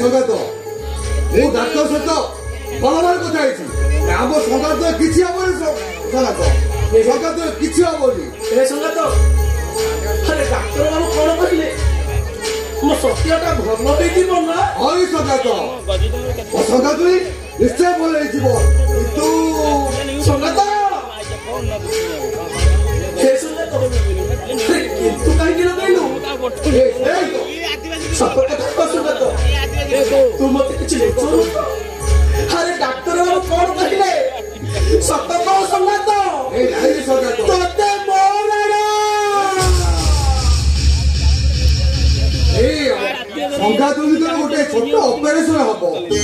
संगात मु डाक्टर सहित बलबार कथा आम संगात किसी हेनी संगात संगात किसी हेनी संगात अरे डाक्तर बाबू कौन कहले मो सत्यटा भल हो ना हई संगात संगात निश्चय भल हो संगात किंतु कहीं लगेलु सत कथा संगात तू मत किसी अरे डाक्तर बाबू कौन कहले सत कह संगात तोते मोर संगात भर गोटे छोट ऑपरेशन हम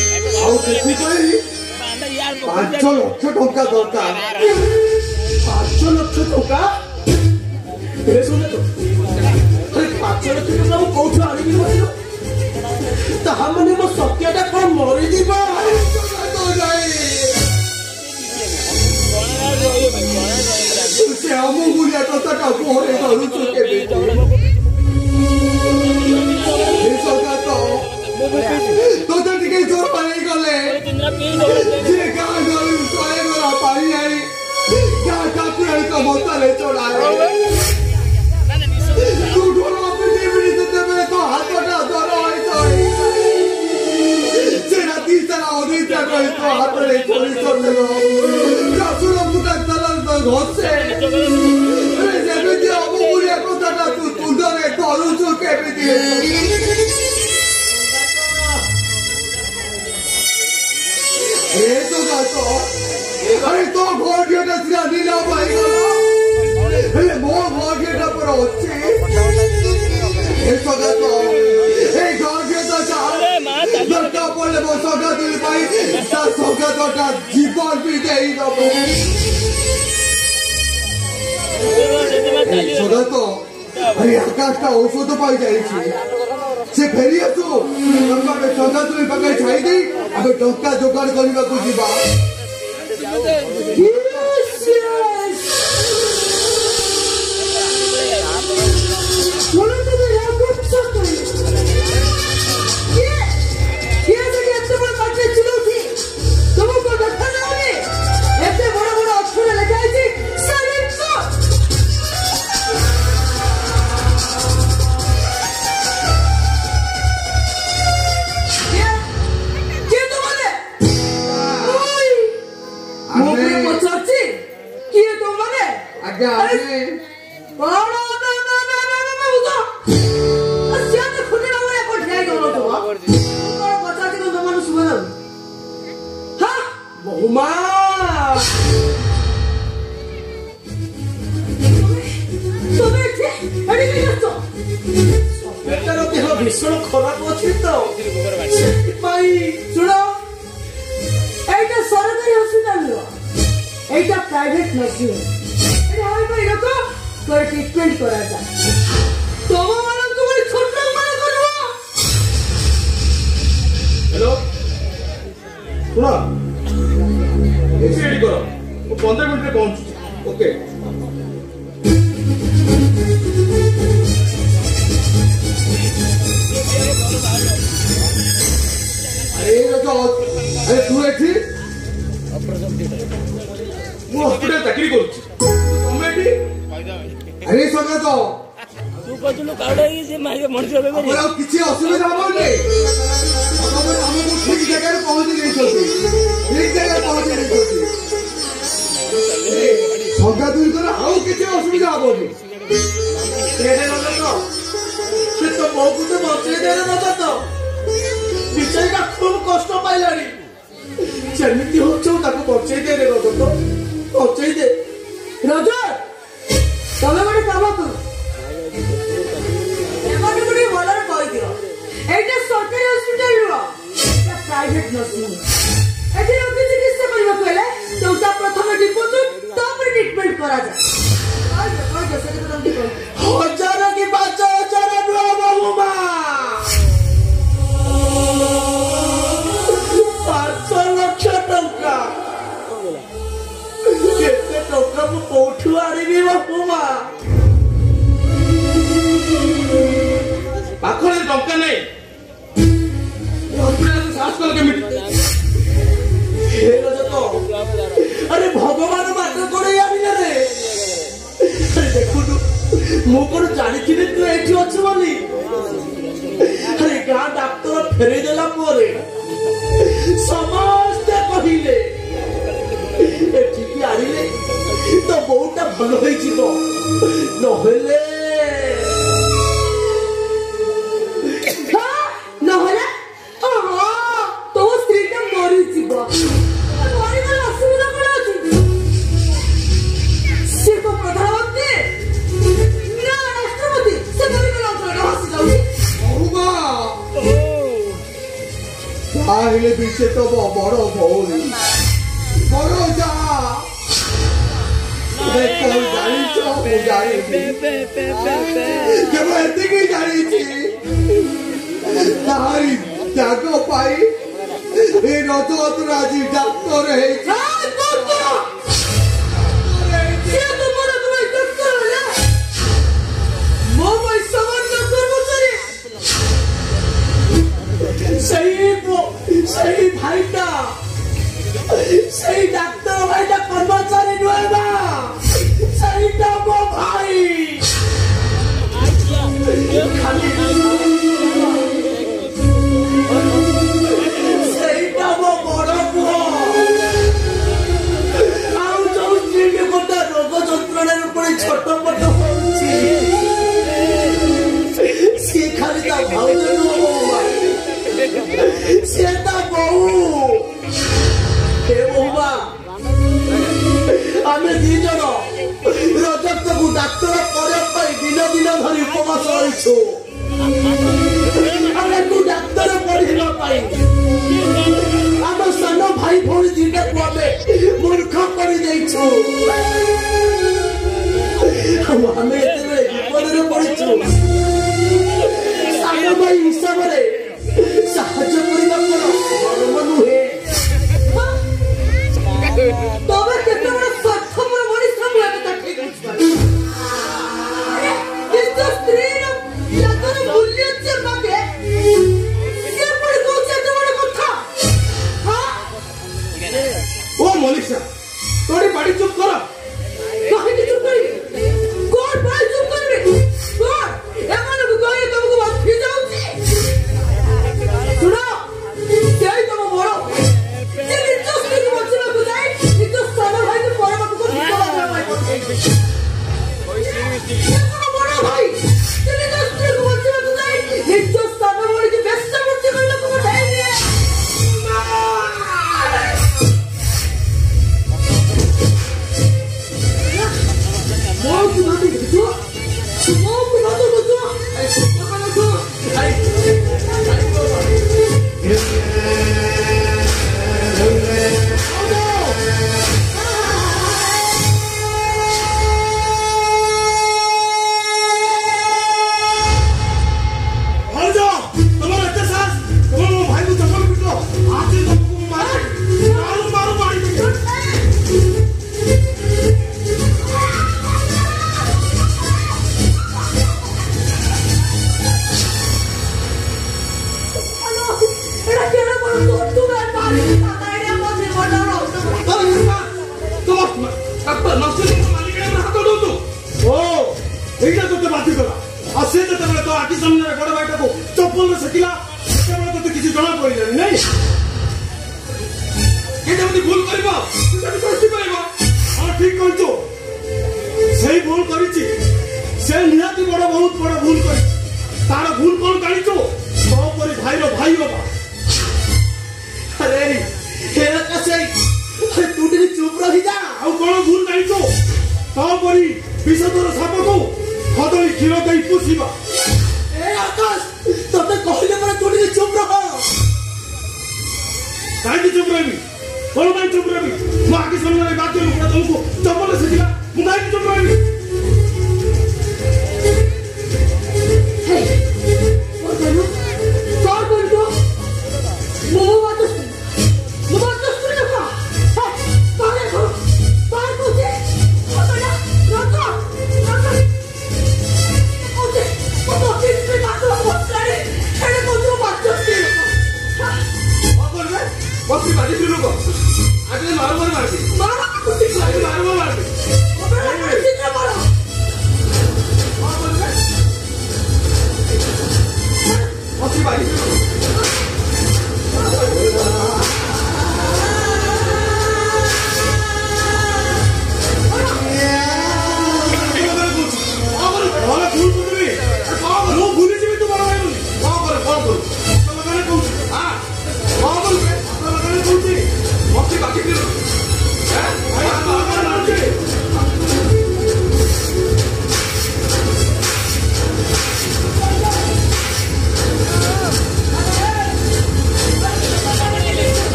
5 लाख टंका दरकार 5 लाख टंका सुने तो अरे 5 लाख टंका कौन आनी ताने मो सत्याटा कौन मरीज से हम गुड़िया कथा घरे धरुचु तोते टिके जोर पाई गले जे गाँ गली 100 गला पानी आई क्या ठाकुर का मोताले चढ़ाए तू ढोलो अपनी बिड़ी देते में तो हाथटा दर होई तो से राती सारा ओदी तक रही तो हाथ रे चोरी कर देलो रासुर मुटा तलल तो घोसे अरे जेबे अब गुड़िया कथा तू तुंदरे धरुचु केबे अरे तो घोड़िया सिरा नीला भाई अरे मो घोड़िया पर अच्छे सगा तो घोड़िया दरकार पड़े मो सगा दिल भाई सगा तो जीवन भी दे सगा तो अरे आकाश का औषध पाई जाए से फेरी आसु सगा तुम पाखे छाई दे आम टंका जोगाड़ करने को जीवा भीषण खराब अच्छी तो शुण एटा सरकारी हॉस्पिटल एटा प्राइवेट नर्सिंग ट्रीटमेंट करा जाए तुम मान तुम्हारी छोट माने करबो हेलो सुनो रेडी करो वो 15 मिनट में पहुंच ओके अरे तू एठी मु हॉस्पिटल चाकरी करूची तुमे एठी अरे सगा तो तू कहतुलो कावडा से मारे मଣିଷ হবে और किछि असुविधा हो नै हम ठीक जगह रे पहुंच गई छी ठीक जगह पहुंच गई छी सगा तू कर आउ किछि असुविधा हो नै तेरे लगे तो से तो बहुत तो बचे दे रे मत तो बिचारी खूब कष्ट पाइलानी जमीती हो बचे दे रे रजत बचे दे रजत तमे गोटे काम कर एमाने गोटे भलर कहि दियो एटा सरकारी हॉस्पिटल रो प्राइवेट नर्सिंग एठी लोक चिकित्सा करबा कहले तोता प्रथम डिपोजिट तापर ट्रीटमेंट करा जा हजार की 5000 रो बाबू मां 5 लाख टंका केते टंका मु कोठु आनिबी बापू मां पाखरे टंका नै ମୁଁ କଣ ଜାଣିଥିଲି ତୁ ଏଠି ଅଛୁ ବୋଲି। ଆରେ ଗାଁ ଡାକ୍ତର ଫେରେଇ ଦେଲା ପରେ ସମସ୍ତେ କହିଲେ ଏଠିକି ଆଣିଲେ ତ ବୋଉଟା ଭଲ ହେଇଯିବ, ନହେଲେ ତୋ ସ୍ତ୍ରୀଟା ମରିଯିବ। ମରିଗଲେ ଅସୁବିଧା କଣ ଅଛି? ସେ ତ ପ୍ରଧାନମନ୍ତ୍ରୀ ନା ରାଷ୍ଟ୍ରପତି, ସେ ମରିଗଲେ ଅଞ୍ଚଳରେ ହସି ଯାଉଛି। ତାହେଲେ ବି ସେ ତ ବଡ ଭଉଣୀ, ବଡ ଯା। ଜାଣିଛ ମୁଁ ଜାଣିଛି, କେବଳ ଏତିକି ଜାଣିଛି ତାହାରି ତ୍ୟାଗ ପାଇଁ ଏ ରଜତର ଆଜି ଡାକ୍ତର ହେଇଛି। সেই ভাইটা, সেই ডাক্তার ভাইটা কর্মচারী নয় না, সেইটা মো ভাই। সেইটা মো বড় পুଅ। ଆଉ ଯୋଉ ସ୍ତ୍ରୀ ଗୋଟେ ରୋଗ ଯନ୍ତ୍ରଣାର ଉପରେ ଛଟପଟ ହଉଛି, ସିଏ ଖାଲି ତା ଭାଉଜ ନୁହଁ, ସିଏ ତା ବୋଉ। ହେ ବୋଉମା, ଆମେ ଦି ଜଣ ରଜତକୁ ଡାକ୍ତର କରିବା ପାଇଁ ଦିନ ଦିନ ଧରି ଉପବାସ ରହିଛୁ। ଆମକୁ ଡାକ୍ତର ପଢିବା ପାଇଁ ଆମ ସାନ ଭାଇ ଭଉଣୀ ଦିଟାକୁ ଆମେ ମୂର୍ଖ କରିଦେଇଛୁ। ଆମେ ଏତେବେଳେ ବିପଦରେ ପଡିଛୁ, ସାନ ଭାଇ ହିସାବରେ ସାହାଯ୍ୟ କରିବା କଣ ଧର୍ମ ନୁହେଁ। ତମେ କେତେ ବଡ ସ୍ୱାର୍ଥପର ମଣିଷ, ମୁଁ ଏବେ ତା ଠିକ ବୁଝିପାରୁଛି। ନିଜ ସ୍ତ୍ରୀର ତ୍ୟାଗର ମୂଲ୍ୟ ଯେ ମାଗେ, ସେ ପୁଣି କହୁଛି ଏତେ ବଡ କଥା। ଓ ମନୀଷା, ତୋରି ପାଟି ଚୁପ୍ କର। କାହିଁକି ଚୁପ୍ କରିବି? କଣ ପାଇଁ ଚୁପ୍ କରିବି? କଣ ଏମାନଙ୍କୁ କହିଲେ ତମକୁ ବାଧି ଯାଉଛି? ଶୁଣ, ସେଇ ତମ ବଡ ଯେ ନିଜ ସ୍ତ୍ରୀକୁ ବଞ୍ଚିବାକୁ ଯାଇ ନିଜ ସାନ ଭାଇକୁ ପରମାତ୍ମକୁ ନିଜ ପାଇଁ ପଠେଇଛି। ବଡ ଭାଇ ଯେ ନିଜ ସ୍ତ୍ରୀକୁ ବଞ୍ଚିବାକୁ ଯାଇ ନିଜ ସାନ ଭଉଣୀକୁ ବେଶ୍ୟାବୃତ୍ତି କରିବାକୁ ପଠାଇଲେ। ମୋକୁ ଭାବି ବୁଝୁ, ମୋକୁ ଭାବି ବୁଝୁ।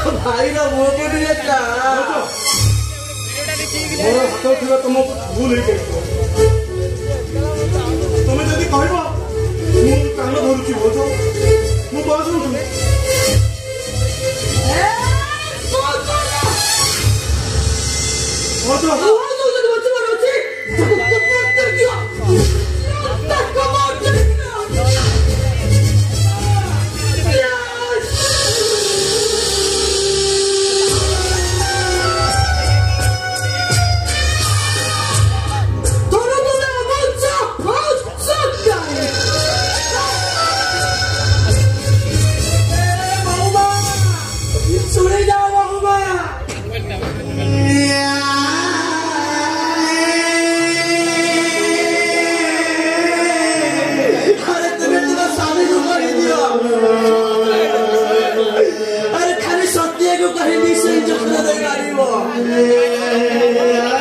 ଭାଇର ମୁହଁକୁ ଟିକେ ଚା ମୋର ହାତ ଥିବା ତମ ଭୁଲ ହେଇଯାଇଛି। ତମେ ଯଦି କହିବ ମୁଁ କାନ ଧରୁଛି ଭାଉଜ, ମୁଁ ବସ୍ ଉଠୁନି। अरे खाली सत्य को कहीं भी से जखना दे गाड़ी वो